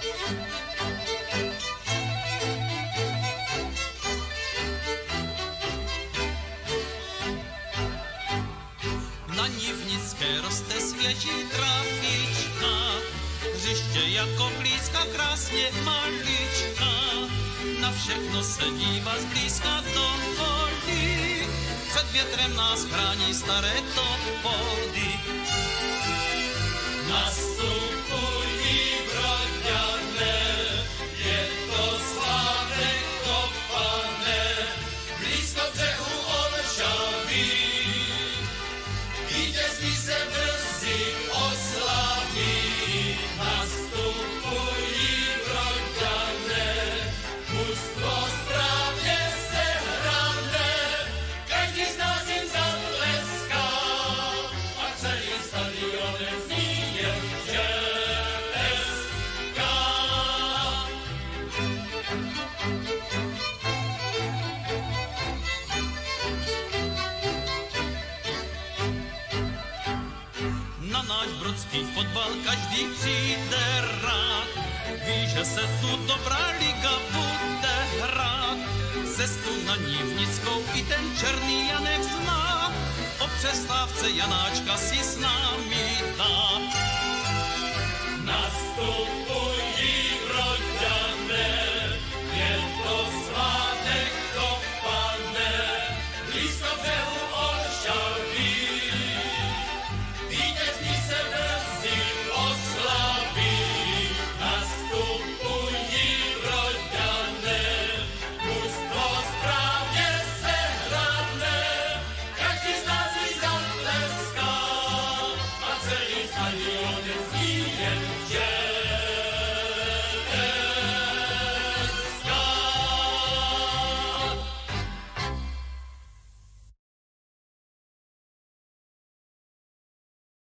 Na Nivnické roste svěží trávička, hřiště jako blízka krásně malička. Na všechno se dívá zblízka dovolí, před větrem nás chrání staré topoly. Nastupují Broďané, je to svátek kopané, blízko břehu Olšaví. Vítězství se brzy oslaví, nastupují Broďané, mužstvo správně sehrané, každý z nás jim zatleská a celým stadionem zní jen ČSK. Na náš brodský fotbal každý přijde rád, ví, že se tu dobrá liga bude hrát. Cestu na Nivnickou i ten černý Janek zná, o přestávce Janáčka si s námi dá. Nastupují Broďané, je to svátek kopané, blízko břehu Olšaví. Vítězství se brzy oslaví, nastupují Broďané, mužstvo správně sehrané, každý z nás jí zatleská a celý stadion zní jen ČSK.